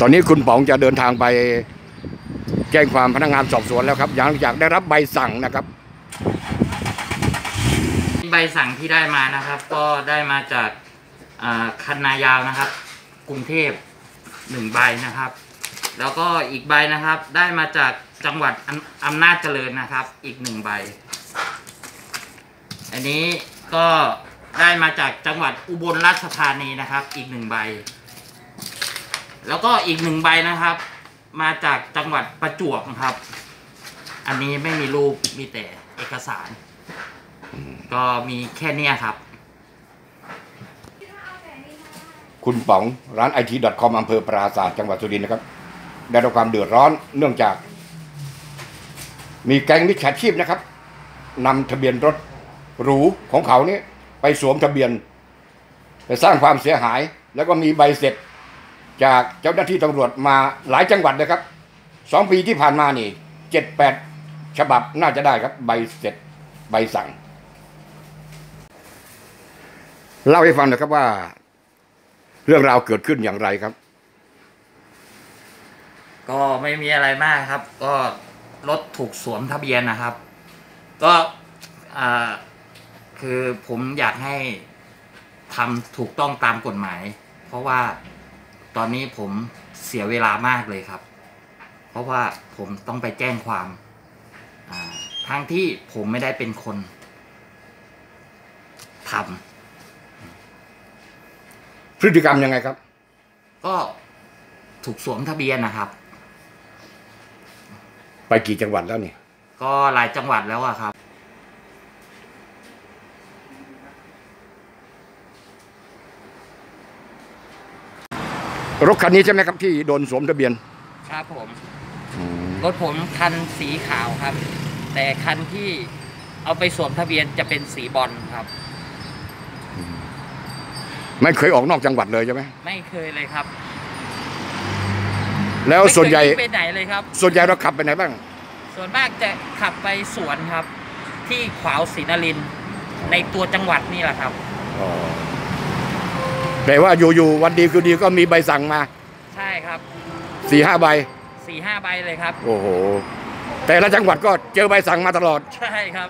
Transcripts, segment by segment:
ตอนนี้คุณป๋องจะเดินทางไปแจ้งความพนักงานสอบสวนแล้วครับหลังจากได้รับใบสั่งนะครับใบสั่งที่ได้มานะครับก็ได้มาจากคันนายาวนะครับกรุงเทพ1 ใบนะครับแล้วก็อีกใบนะครับได้มาจากจังหวัดอำนาจเจริญนะครับอีก1 ใบอันนี้ก็ได้มาจากจังหวัดอุบลราชธานีนะครับอีก1 ใบแล้วก็อีก1 ใบนะครับมาจากจังหวัดประจวบครับอันนี้ไม่มีรูปมีแต่เอกสารก็มีแค่นี้ครับคุณป๋องร้าน IT.com อำเภอปราสาทจังหวัดสุรินทร์นะครับได้รับความเดือดร้อนเนื่องจากมีแก๊งมิจฉาชีพนะครับนำทะเบียนรถหรูของเขานี่ไปสวมทะเบียนไปสร้างความเสียหายแล้วก็มีใบเสร็จจากเจ้าหน้าที่ตำรวจมาหลายจังหวัดนะครับ2 ปีที่ผ่านมานี่7-8 ฉบับน่าจะได้ครับใบเสร็จใบสั่งเล่าให้ฟังหน่อยครับว่าเรื่องราวเกิดขึ้นอย่างไรครับก็ไม่มีอะไรมากครับก็รถถูกสวมทะเบียนนะครับก็คือผมอยากให้ทำถูกต้องตามกฎหมายเพราะว่าตอนนี้ผมเสียเวลามากเลยครับเพราะว่าผมต้องไปแจ้งความทั้งที่ผมไม่ได้เป็นคนทำพฤติกรรมยังไงครับก็ถูกสวมทะเบียนนะครับไปกี่จังหวัดแล้วนี่ก็หลายจังหวัดแล้วอะครับรถคันนี้ใช่ไหมครับที่โดนสวมทะเบียนครับผมรถผมคันสีขาวครับแต่คันที่เอาไปสวมทะเบียนจะเป็นสีบอลครับไม่เคยออกนอกจังหวัดเลยใช่ไหมไม่เคยเลยครับแล้วส่วนใหญ่ไปไหนเลยครับส่วนใหญ่เราขับไปไหนบ้างส่วนมากจะขับไปสวนครับที่ขวาวศรีนครินทร์ในตัวจังหวัดนี่แหละครับแต่ว่าอยู่ๆวันดีคือดีก็มีใบสั่งมาใช่ครับ 4-5 ใบ 4-5 ใบเลยครับโอ้โหแต่ละจังหวัดก็เจอใบสั่งมาตลอดใช่ครับ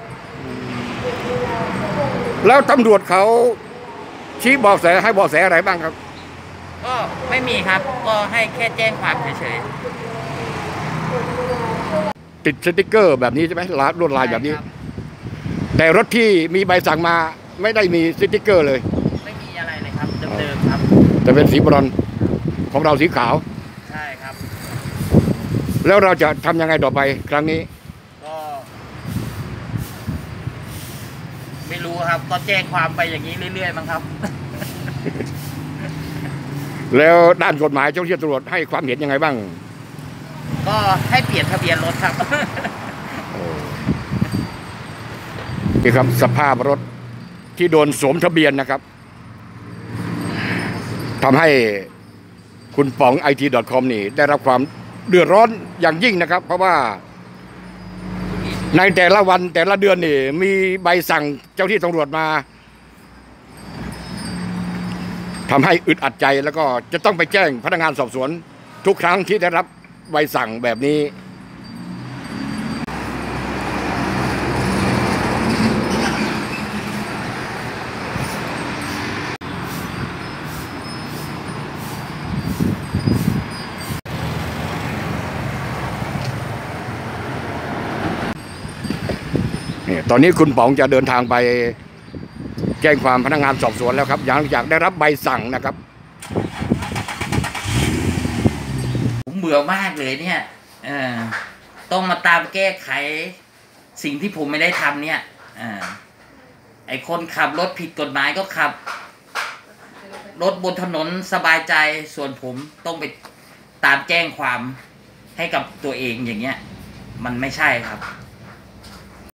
แล้วตำรวจเขาชี้เบาะแสให้เบาะแสอะไรบ้างครับก็ไม่มีครับก็ให้แค่แจ้งความเฉยๆติดสติ๊กเกอร์แบบนี้ใช่ไหมลวดลายแบบนี้แต่รถที่มีใบสั่งมาไม่ได้มีสติ๊กเกอร์เลยไม่มีอะไรเลยครับเดิมๆครับแต่เป็นสีบรอนซ์ของเราสีขาวใช่ครับแล้วเราจะทำยังไงต่อไปครั้งนี้ก็ไม่รู้ครับก็แจ้งความไปอย่างนี้เรื่อยๆมั้งครับแล้วด้านกฎหมายเจ้าหน้าที่ตำรวจให้ความเห็นยังไงบ้างก็ให้เปลี่ยนทะเบียนรถครับนี่ครับสภาพรถที่โดนสวมทะเบียนนะครับทำให้คุณป๋อง IT.com นี่ได้รับความเดือดร้อนอย่างยิ่งนะครับเพราะว่าในแต่ละวันแต่ละเดือนนี่มีใบสั่งเจ้าที่ตำรวจมาทำให้อึดอัดใจแล้วก็จะต้องไปแจ้งพนักงานสอบสวนทุกครั้งที่ได้รับใบสั่งแบบนี้ตอนนี้คุณป๋องจะเดินทางไปแจ้งความพนักงานสอบสวนแล้วครับหลังจากได้รับใบสั่งนะครับผมเบื่อมากเลยเนี่ยต้องมาตามแก้ไขสิ่งที่ผมไม่ได้ทำเนี่ยไอคนขับรถผิดกฎหมายก็ขับรถบนถนนสบายใจส่วนผมต้องไปตามแจ้งความให้กับตัวเองอย่างเงี้ยมันไม่ใช่ครับ